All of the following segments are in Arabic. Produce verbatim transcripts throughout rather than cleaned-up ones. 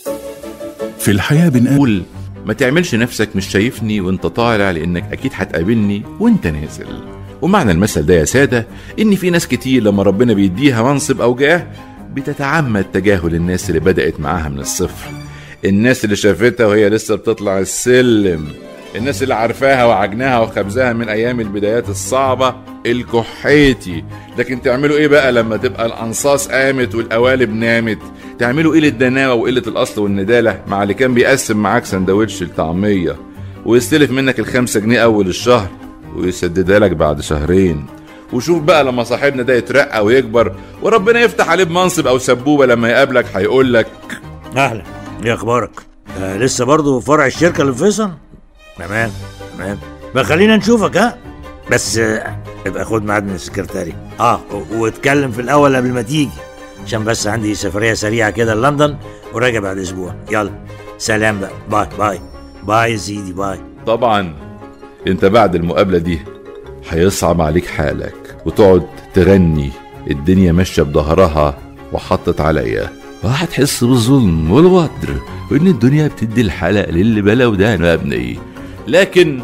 في الحياة بنقول ما تعملش نفسك مش شايفني وانت طالع، لانك اكيد هتقابلني وانت نازل. ومعنى المثل ده يا سادة ان في ناس كتير لما ربنا بيديها منصب او جاه بتتعمد تجاهل الناس اللي بدأت معاها من الصفر، الناس اللي شافتها وهي لسه بتطلع السلم، الناس اللي عارفاها وعجناها وخبزها من ايام البدايات الصعبة الكحيتي. لكن تعملوا ايه بقى لما تبقى الانصاص قامت والقوالب نامت؟ تعملوا ايه للدناوة وقلة الاصل والندالة مع اللي كان بيقسم معاك سندوتش الطعمية ويستلف منك الخمسة جنيه اول الشهر ويسددها لك بعد شهرين؟ وشوف بقى لما صاحبنا ده يترقى ويكبر وربنا يفتح عليه بمنصب او سبوبة، لما يقابلك هيقول لك اهلا، ايه اخبارك؟ آه لسه برضو فرع الشركة اللي في فيصل؟ تمام تمام، بقى خلينا نشوفك. ها بس آه ابقى خد ميعاد من السكرتاري اه واتكلم في الاول قبل ما تيجي، عشان بس عندي سفرية سريعة كده لندن وراجع بعد اسبوع. يلا سلام بقى، باي باي باي يا سيدي باي. طبعا انت بعد المقابلة دي هيصعب عليك حالك وتقعد تغني الدنيا ماشية بظهرها وحطت عليا، وهتحس بالظلم والغدر وان الدنيا بتدي الحلق للي بلا ودان يا ابني. لكن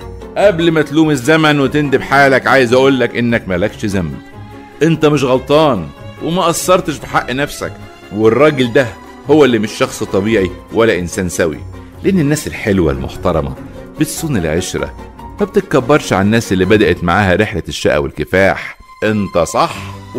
قبل ما تلوم الزمن وتندب حالك عايز اقولك انك مالكش ذنب، انت مش غلطان وما قصرتش في حق نفسك، والراجل ده هو اللي مش شخص طبيعي ولا انسان سوي، لان الناس الحلوة المحترمة بتصون العشرة، ما بتتكبرش على الناس اللي بدأت معاها رحلة الشقا والكفاح. انت صح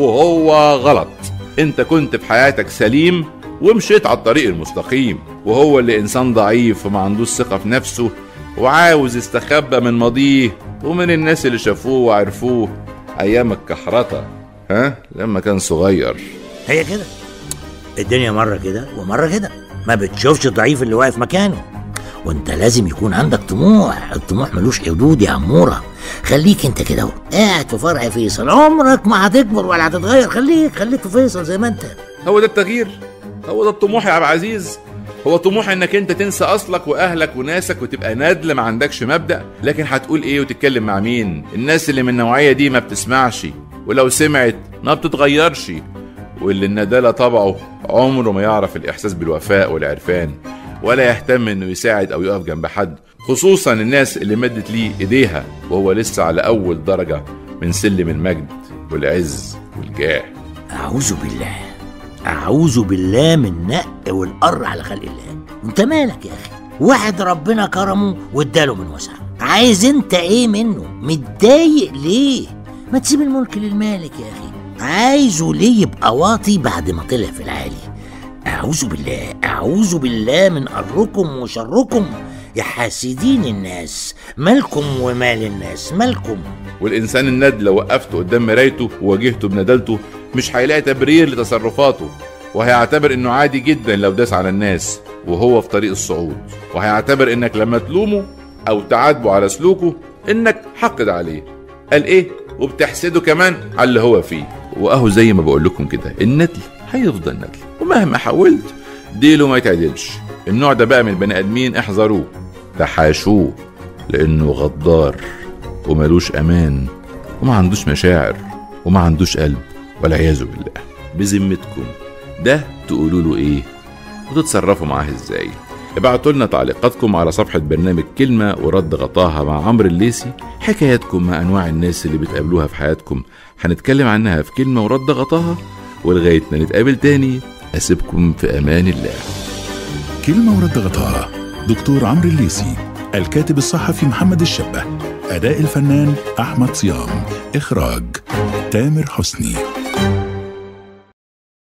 وهو غلط، انت كنت في حياتك سليم ومشيت على الطريق المستقيم، وهو اللي انسان ضعيف وما عندوش ثقة في نفسه وعاوز يستخبى من ماضيه ومن الناس اللي شافوه وعرفوه ايام الكحرطة، ها لما كان صغير. هي كده الدنيا، مرة كده ومرة كده، ما بتشوفش الضعيف اللي واقف مكانه، وانت لازم يكون عندك طموح. الطموح ملوش حدود يا عمورة. خليك انت كده قاعد في فرع فيصل، عمرك ما هتكبر ولا هتتغير. خليك خليك في فيصل زي ما انت. هو ده التغيير؟ هو ده الطموح يا عبد العزيز؟ هو طموح انك انت تنسى اصلك واهلك وناسك وتبقى نادل ما عندكش مبدأ؟ لكن هتقول ايه وتتكلم مع مين؟ الناس اللي من النوعية دي ما بتسمعش، ولو سمعت ما بتتغيرش، واللي الندالة طبعه عمره ما يعرف الاحساس بالوفاء والعرفان، ولا يهتم انه يساعد او يقف جنب حد، خصوصا الناس اللي مدت ليه ايديها وهو لسه على اول درجة من سلم المجد والعز والجاه. اعوذ بالله اعوذ بالله من النق والقر على خلق الله. انت مالك يا اخي؟ واحد ربنا كرمه واداله من وسعه، عايز انت ايه منه؟ متضايق ليه؟ ما تسيب الملك للمالك يا اخي. عايزه ليه يبقى واطي بعد ما طلع في العالي؟ أعوذ بالله أعوذ بالله من أركم وشركم يا حاسدين الناس، مالكم ومال الناس مالكم. والإنسان الند لو وقفته قدام مرايته وواجهته بندالته مش هيلاقي تبرير لتصرفاته، وهيعتبر إنه عادي جدا لو داس على الناس وهو في طريق الصعود، وهيعتبر إنك لما تلومه أو تعاتبه على سلوكه إنك حقد عليه. قال إيه؟ وبتحسده كمان على اللي هو فيه. وأهو زي ما بقول لكم كده، الندل هيفضل ندل ومهما حاولت ديله ما يتعدلش. النوع ده بقى من البني ادمين احذروه، تحاشوه، لانه غدار وملوش امان وما عندوش مشاعر وما عندوش قلب والعياذ بالله. بذمتكم ده تقولوا له ايه وتتصرفوا معاه ازاي؟ ابعتوا لنا تعليقاتكم على صفحة برنامج كلمة ورد غطاها مع عمرو الليثي، حكاياتكم مع انواع الناس اللي بتقابلوها في حياتكم هنتكلم عنها في كلمة ورد غطاها. ولغاية ما نتقابل تاني أسيبكم في أمان الله. كلمة ورد غطاها دكتور عمرو الليثي، الكاتب الصحفي محمد الشبه، أداء الفنان أحمد صيام، إخراج تامر حسني.